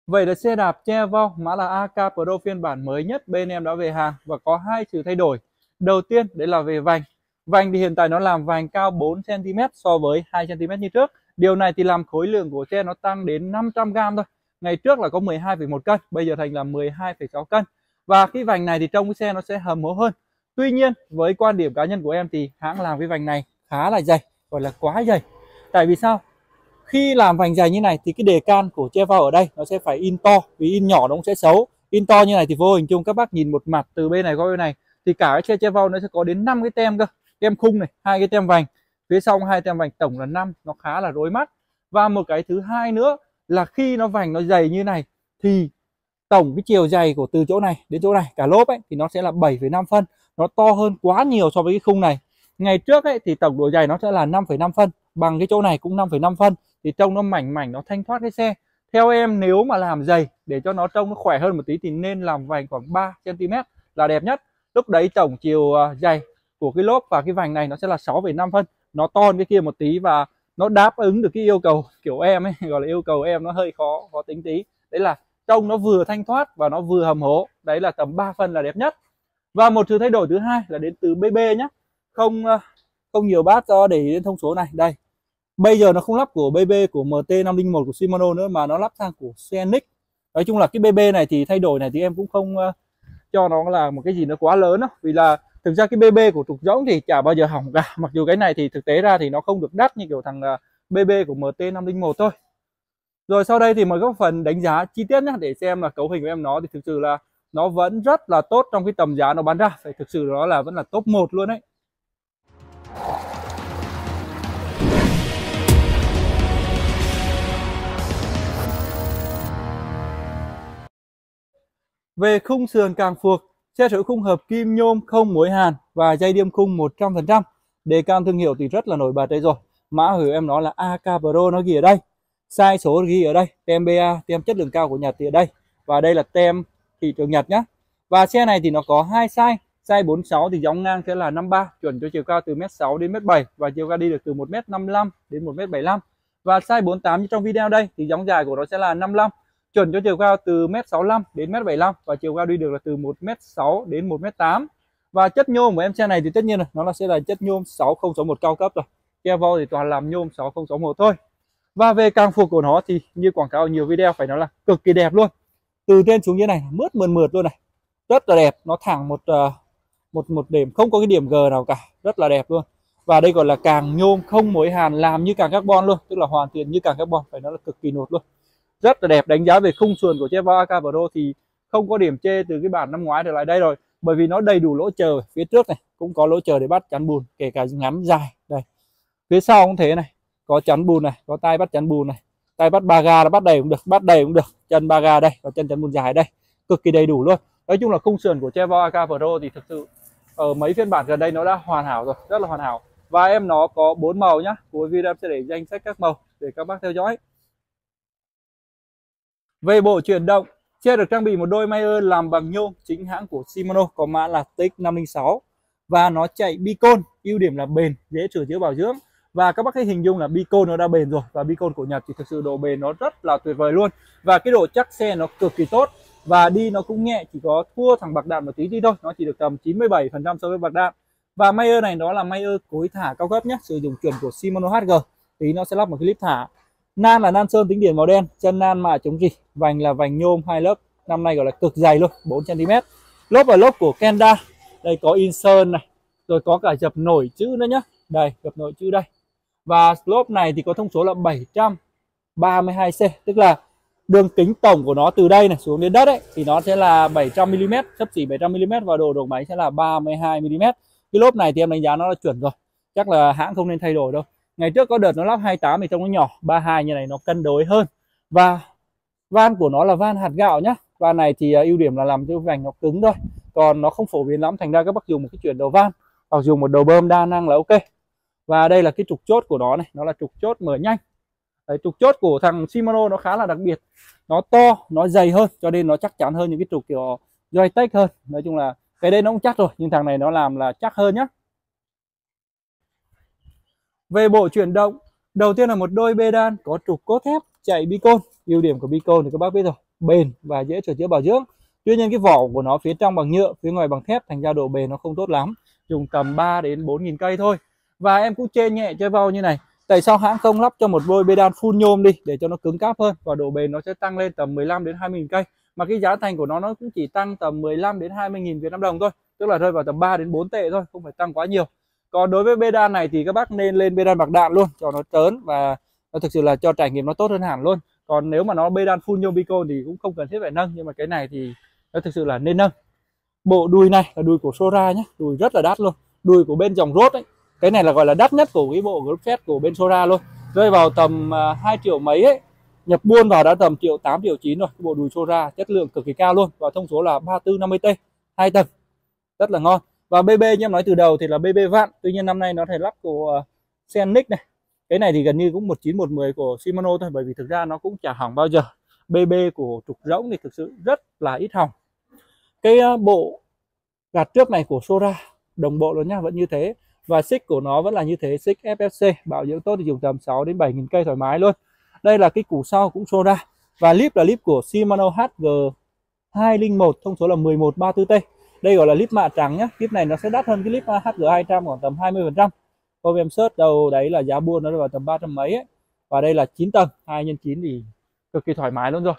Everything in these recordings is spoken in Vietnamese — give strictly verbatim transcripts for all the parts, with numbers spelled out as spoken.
Vậy là xe đạp Chevrolet mã là a ca Pro phiên bản mới nhất bên em đã về hàng và có hai sự thay đổi. Đầu tiên đấy là về vành. Vành thì hiện tại nó làm vành cao bốn xăng ti mét so với hai xăng ti mét như trước. Điều này thì làm khối lượng của xe nó tăng đến năm trăm gam thôi. Ngày trước là có mười hai phẩy một cân, bây giờ thành là mười hai phẩy sáu cân. Và cái vành này thì trong cái xe nó sẽ hầm hố hơn. Tuy nhiên với quan điểm cá nhân của em thì hãng làm cái vành này khá là dày, gọi là quá dày. Tại vì sao? Khi làm vành dày như này thì cái đề can của Chevrolet ở đây nó sẽ phải in to, vì in nhỏ nó cũng sẽ xấu. In to như này thì vô hình chung các bác nhìn một mặt từ bên này qua bên này thì cả cái xe Chevrolet nó sẽ có đến năm cái tem cơ, tem khung này, hai cái tem vành, phía sau hai tem vành, tổng là năm, nó khá là rối mắt. Và một cái thứ hai nữa là khi nó vành nó dày như này thì tổng cái chiều dày của từ chỗ này đến chỗ này cả lốp ấy thì nó sẽ là bảy phẩy năm phân, nó to hơn quá nhiều so với cái khung này. Ngày trước ấy thì tổng độ dày nó sẽ là năm phẩy năm phân, bằng cái chỗ này cũng năm phẩy năm phân, thì trông nó mảnh mảnh, nó thanh thoát cái xe. Theo em nếu mà làm dày để cho nó trông nó khỏe hơn một tí thì nên làm vành khoảng ba xăng ti mét là đẹp nhất. Lúc đấy tổng chiều dày của cái lốp và cái vành này nó sẽ là sáu phẩy năm phân, nó to hơn cái kia một tí và nó đáp ứng được cái yêu cầu kiểu em ấy, gọi là yêu cầu em nó hơi khó khó tính tí. Đấy là trông nó vừa thanh thoát và nó vừa hầm hố. Đấy là tầm ba phân là đẹp nhất. Và một sự thay đổi thứ hai là đến từ bê bê nhé. Không không nhiều bác cho để ý đến thông số này. Đây. Bây giờ nó không lắp của bê bê của em tê năm không một của Shimano nữa mà nó lắp sang của Scenic. Nói chung là cái bê bê này thì thay đổi này thì em cũng không uh, cho nó là một cái gì nó quá lớn đâu. Vì là thực ra cái bê bê của trục rỗng thì chả bao giờ hỏng cả. Mặc dù cái này thì thực tế ra thì nó không được đắt như kiểu thằng uh, bê bê của em tê năm không một thôi. Rồi sau đây thì mời các phần đánh giá chi tiết nhé, để xem là cấu hình của em nó thì thực sự là nó vẫn rất là tốt trong cái tầm giá nó bán ra. Phải thực sự nó là vẫn là top một luôn đấy. Về khung sườn càng phuộc, xe sở hữu khung hợp kim nhôm không mối hàn và dây điêm khung một trăm phần trăm. Đề can thương hiệu thì rất là nổi bật đấy rồi. Mã của em nó là a ca Pro, nó ghi ở đây. Size số ghi ở đây, tem bê a, tem chất lượng cao của Nhật thì ở đây. Và đây là tem thị trường Nhật nhá. Và xe này thì nó có hai size. Size bốn mươi sáu thì dóng ngang sẽ là năm mươi ba, chuẩn cho chiều cao từ mét sáu đến mét bảy và chiều cao đi được từ một mét năm mươi lăm đến một mét bảy mươi lăm. Và size bốn mươi tám như trong video đây thì dóng dài của nó sẽ là năm mươi lăm, chuẩn cho chiều cao từ mét sáu mươi lăm đến mét bảy mươi lăm và chiều cao đi được là từ một mét sáu đến một mét tám. Và chất nhôm của em xe này thì tất nhiên là nó là sẽ là chất nhôm sáu không sáu một cao cấp rồi. Chevrolet thì toàn làm nhôm sáu không sáu một thôi. Và về càng phục của nó thì như quảng cáo nhiều video phải nói là cực kỳ đẹp luôn. Từ trên xuống dưới này mướt mượt mượt luôn này. Rất là đẹp, nó thẳng một uh, một một điểm, không có cái điểm G nào cả, rất là đẹp luôn. Và đây gọi là càng nhôm không mối hàn, làm như càng carbon luôn, tức là hoàn thiện như càng carbon, phải nói là cực kỳ nốt luôn. Rất là đẹp. Đánh giá về khung sườn của Chevrolet a ca Pro thì không có điểm chê từ cái bản năm ngoái trở lại đây rồi, bởi vì nó đầy đủ lỗ chờ. Phía trước này cũng có lỗ chờ để bắt chắn bùn, kể cả ngắn dài đây. Phía sau cũng thế này, có chắn bùn này, có tay bắt chắn bùn này, tay bắt ba ga, là bắt đầy cũng được, bắt đầy cũng được, chân ba ga đây, có chân chắn bùn dài đây, cực kỳ đầy đủ luôn. Nói chung là khung sườn của Chevrolet a ca Pro thì thực sự ở mấy phiên bản gần đây nó đã hoàn hảo rồi, rất là hoàn hảo. Và em nó có bốn màu nhá. Cuối video em sẽ để danh sách các màu để các bác theo dõi. Về bộ chuyển động, xe được trang bị một đôi Mayer làm bằng nhôm chính hãng của Shimano, có mã là T X năm không sáu và nó chạy Bicon, ưu điểm là bền, dễ sửa chữa bảo dưỡng. Và các bác hãy hình dung là Bicon nó đã bền rồi, và Bicon của Nhật thì thực sự độ bền nó rất là tuyệt vời luôn. Và cái độ chắc xe nó cực kỳ tốt và đi nó cũng nhẹ, chỉ có thua thằng bạc đạn một tí tí thôi, nó chỉ được tầm chín mươi bảy phần trăm so với bạc đạn. Và Mayer này nó là Mayer cối thả cao cấp nhé, sử dụng chuẩn của Shimano hát giê, thì nó sẽ lắp một clip thả. Nan là nan sơn tính điển màu đen, chân nan mạ chống rỉ, vành là vành nhôm hai lớp, năm nay gọi là cực dày luôn, bốn xăng ti mét. Lốp là lốp của Kenda, đây có in sơn này, rồi có cả dập nổi chữ nữa nhá, đây dập nổi chữ đây. Và lốp này thì có thông số là bảy trăm ba mươi hai xê, tức là đường kính tổng của nó từ đây này xuống đến đất ấy thì nó sẽ là bảy trăm mi li mét, xấp xỉ bảy trăm mi li mét, và độ độ máy sẽ là ba mươi hai mi li mét. Cái lốp này thì em đánh giá nó là chuẩn rồi, chắc là hãng không nên thay đổi đâu. Ngày trước có đợt nó lắp hai mươi tám thì trông nó nhỏ, ba mươi hai như này nó cân đối hơn. Và van của nó là van hạt gạo nhá. Van này thì ưu điểm là làm cho vành nó cứng thôi, còn nó không phổ biến lắm, thành ra các bác dùng một cái chuyển đầu van hoặc dùng một đầu bơm đa năng là ok. Và đây là cái trục chốt của nó này, nó là trục chốt mở nhanh. Đấy, trục chốt của thằng Shimano nó khá là đặc biệt, nó to, nó dày hơn, cho nên nó chắc chắn hơn những cái trục kiểu Joytech hơn. Nói chung là cái đây nó cũng chắc rồi, nhưng thằng này nó làm là chắc hơn nhá. Về bộ chuyển động, đầu tiên là một đôi bê đan có trục cốt thép chạy Bicon, Ưu điểm của Bicone thì các bác biết rồi, bền và dễ sửa chữa bảo dưỡng. Tuy nhiên cái vỏ của nó phía trong bằng nhựa, phía ngoài bằng thép, thành ra độ bền nó không tốt lắm. Dùng tầm ba đến bốn nghìn cây thôi. Và em cũng chê nhẹ chơi vào như này. Tại sao hãng không lắp cho một đôi pedal full nhôm đi để cho nó cứng cáp hơn và độ bền nó sẽ tăng lên tầm mười lăm đến hai mươi nghìn cây. Mà cái giá thành của nó nó cũng chỉ tăng tầm mười lăm đến hai mươi nghìn Việt Nam đồng thôi, tức là rơi vào tầm ba đến bốn tệ thôi, không phải tăng quá nhiều. Còn đối với pedal này thì các bác nên lên pedal bạc đạn luôn cho nó trớn và nó thực sự là cho trải nghiệm nó tốt hơn hẳn luôn. Còn nếu mà nó pedal full nhôm Bicone thì cũng không cần thiết phải nâng, nhưng mà cái này thì nó thực sự là nên nâng. Bộ đùi này là đùi của Sora nhé, đùi rất là đắt luôn, đùi của bên dòng Rốt ấy. Cái này là gọi là đắt nhất của cái bộ group set của bên Sora luôn, rơi vào tầm uh, hai triệu mấy ấy, nhập buôn vào đã tầm triệu tám triệu chín rồi. Cái bộ đùi Sora chất lượng cực kỳ cao luôn, và thông số là ba tư năm mươi T, hai tầng, rất là ngon. Và bê bê như em nói từ đầu thì là bê bê vặn, tuy nhiên năm nay nó thể lắp của uh, Scenic này. Cái này thì gần như cũng một chín một mười của Shimano thôi, bởi vì thực ra nó cũng chả hỏng bao giờ. bê bê của trục rỗng thì thực sự rất là ít hỏng. Cái uh, bộ gạt trước này của Sora đồng bộ luôn nhá, vẫn như thế. Và xích của nó vẫn là như thế, xích ép ép xê bảo dưỡng tốt thì dùng tầm sáu đến bảy nghìn cây thoải mái luôn. Đây là cái củ sau cũng Sora, và lip là lip của Shimano hát giê hai không một, thông số là mười một ba mươi tư T. Đây gọi là lip mạ trắng nhá. Lip này nó sẽ đắt hơn cái lip hát giê hai trăm khoảng tầm hai mươi phần trăm. Hôm em search đầu đấy là giá buôn nó vào tầm ba trăm mấy ấy. Và đây là chín tầng, hai nhân chín thì cực kỳ thoải mái luôn rồi.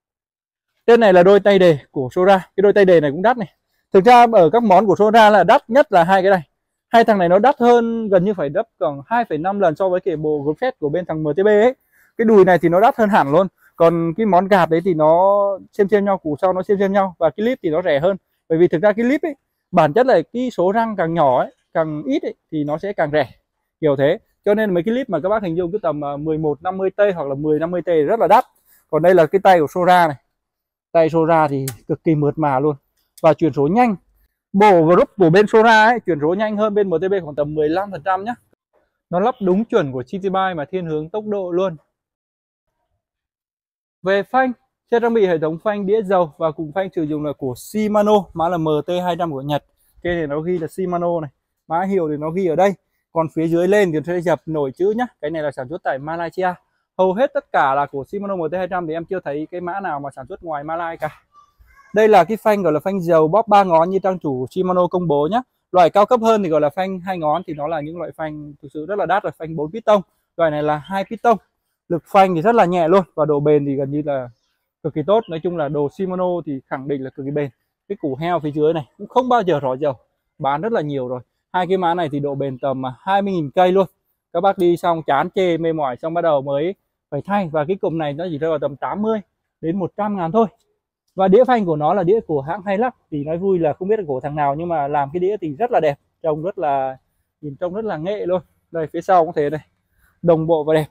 Trên này là đôi tay đề của Sora. Cái đôi tay đề này cũng đắt này. Thực ra ở các món của Sora là đắt nhất là hai cái này. Hai thằng này nó đắt hơn gần như phải đắp khoảng hai phẩy năm lần so với cái bộ group set của bên thằng em tê bê ấy. Cái đùi này thì nó đắt hơn hẳn luôn. Còn cái món gạt đấy thì nó xem xem nhau, củ sau nó xem xem nhau, và cái lip thì nó rẻ hơn. Bởi vì thực ra cái lip ấy bản chất là cái số răng càng nhỏ ấy, càng ít ấy, thì nó sẽ càng rẻ, kiểu thế. Cho nên mấy cái lip mà các bác hình dung cứ tầm mười một năm mươi T hoặc là mười năm mươi T rất là đắt. Còn đây là cái tay của Sora này. Tay Sora thì cực kỳ mượt mà luôn, và chuyển số nhanh. Bộ group của bên Sora ấy chuyển số nhanh hơn bên em tê bê khoảng tầm mười lăm phần trăm nhá. Nó lắp đúng chuẩn của giê tê Bike mà thiên hướng tốc độ luôn. Về phanh, xe trang bị hệ thống phanh đĩa dầu và cụm phanh sử dụng là của Shimano, mã là em tê hai trăm của Nhật. Trên này nó ghi là Shimano này, mã hiệu thì nó ghi ở đây. Còn phía dưới lên thì sẽ dập nổi chữ nhá. Cái này là sản xuất tại Malaysia. Hầu hết tất cả là của Shimano em tê hai trăm thì em chưa thấy cái mã nào mà sản xuất ngoài Malaysia cả. Đây là cái phanh gọi là phanh dầu bóp ba ngón như trang chủ Shimano công bố nhé. Loại cao cấp hơn thì gọi là phanh hai ngón, thì nó là những loại phanh thực sự rất là đắt rồi, phanh bốn piston. Loại này là hai piston. Lực phanh thì rất là nhẹ luôn, và độ bền thì gần như là cực kỳ tốt. Nói chung là đồ Shimano thì khẳng định là cực kỳ bền. Cái củ heo phía dưới này cũng không bao giờ rò dầu, bán rất là nhiều rồi. Hai cái mã này thì độ bền tầm hai mươi nghìn cây luôn. Các bác đi xong chán chê mê mỏi xong bắt đầu mới phải thay. Và cái cụm này nó chỉ rơi vào tầm tám mươi đến một trăm ngàn thôi. Và đĩa phanh của nó là đĩa của hãng Hilux, thì nói vui là không biết là của thằng nào, nhưng mà làm cái đĩa thì rất là đẹp, trông rất là nhìn trông rất là nghệ luôn. Đây phía sau cũng thế đây, đồng bộ và đẹp.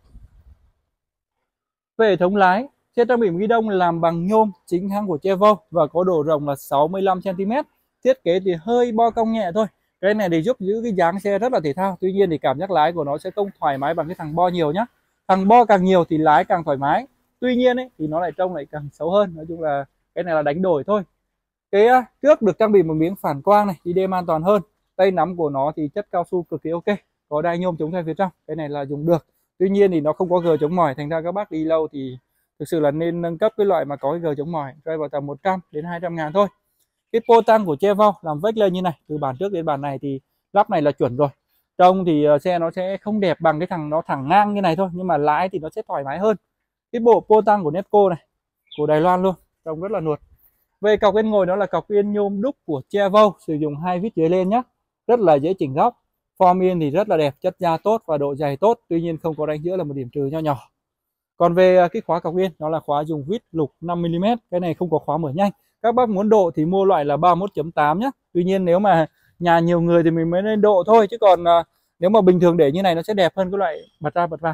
Về hệ thống lái, xe trang bị ghi đông làm bằng nhôm chính hãng của Chevrolet và có độ rộng là sáu mươi lăm xăng ti mét. Thiết kế thì hơi bo cong nhẹ thôi. Cái này để giúp giữ cái dáng xe rất là thể thao. Tuy nhiên thì cảm giác lái của nó sẽ không thoải mái bằng cái thằng bo nhiều nhá. Thằng bo càng nhiều thì lái càng thoải mái. Tuy nhiên ấy, thì nó lại trông lại càng xấu hơn. Nói chung là cái này là đánh đổi thôi. Cái trước được trang bị một miếng phản quang này, đi đêm an toàn hơn. Tay nắm của nó thì chất cao su cực kỳ ok, có đai nhôm chống xoay phía trong, cái này là dùng được. Tuy nhiên thì nó không có gờ chống mỏi, thành ra các bác đi lâu thì thực sự là nên nâng cấp cái loại mà có cái gờ chống mỏi, rơi vào tầm một trăm đến hai trăm ngàn thôi. Cái pô tăng của Chevrolet làm vách lên như này, từ bản trước đến bản này thì lắp này là chuẩn rồi. Trông thì xe nó sẽ không đẹp bằng cái thằng nó thẳng ngang như này thôi, nhưng mà lái thì nó sẽ thoải mái hơn. Cái bộ pô tăng của Nesco này, của Đài Loan luôn, trông rất là nuột. Về cọc bên ngồi nó là cọc yên nhôm đúc của Chevrolet, sử dụng hai vít dưới lên nhá, rất là dễ chỉnh góc. Form yên thì rất là đẹp, chất da tốt và độ dày tốt, tuy nhiên không có đánh giữa là một điểm trừ nho nhỏ. Còn về cái khóa cọc yên, nó là khóa dùng vít lục năm mi li mét, cái này không có khóa mở nhanh. Các bác muốn độ thì mua loại là ba mươi mốt chấm tám nhá. Tuy nhiên nếu mà nhà nhiều người thì mình mới nên độ thôi, chứ còn uh, nếu mà bình thường để như này nó sẽ đẹp hơn cái loại bật ra bật vào.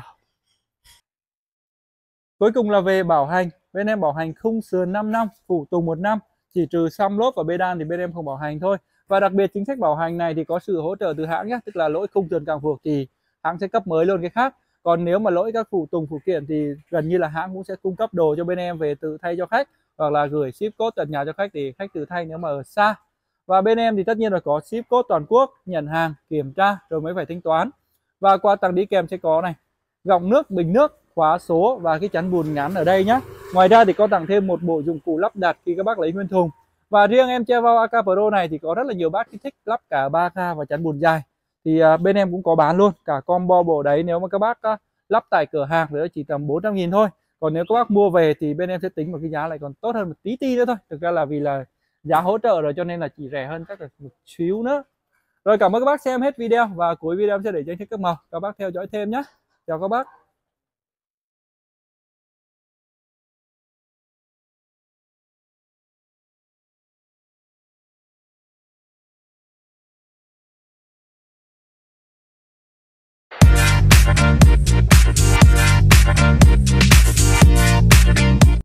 Cuối cùng là về bảo hành, bên em bảo hành khung sườn năm năm, phụ tùng một năm, chỉ trừ xăm lốp và bê đan thì bên em không bảo hành thôi. Và đặc biệt chính sách bảo hành này thì có sự hỗ trợ từ hãng nhé, tức là lỗi khung sườn càng phuộc thì hãng sẽ cấp mới luôn cái khác. Còn nếu mà lỗi các phụ tùng phụ kiện thì gần như là hãng cũng sẽ cung cấp đồ cho bên em về tự thay cho khách, hoặc là gửi ship code tận nhà cho khách thì khách tự thay nếu mà ở xa. Và bên em thì tất nhiên là có ship code toàn quốc, nhận hàng, kiểm tra rồi mới phải thanh toán. Và quà tặng đi kèm sẽ có này, gọng nước, bình nước, khóa số và cái chắn bùn ngắn ở đây nhá. Ngoài ra thì có tặng thêm một bộ dụng cụ lắp đặt khi các bác lấy nguyên thùng. Và riêng em Chevrolet a ca Pro này thì có rất là nhiều bác thích lắp cả ba ga và chắn bùn dài. Thì uh, bên em cũng có bán luôn cả combo bộ đấy, nếu mà các bác uh, lắp tại cửa hàng thì chỉ tầm bốn trăm nghìn thôi. Còn nếu các bác mua về thì bên em sẽ tính một cái giá lại còn tốt hơn một tí ti nữa thôi. Thực ra là vì là giá hỗ trợ rồi cho nên là chỉ rẻ hơn chắc là một xíu nữa. Rồi, cảm ơn các bác xem hết video và cuối video em sẽ để trên các màu các bác theo dõi thêm nhé. Chào các bác.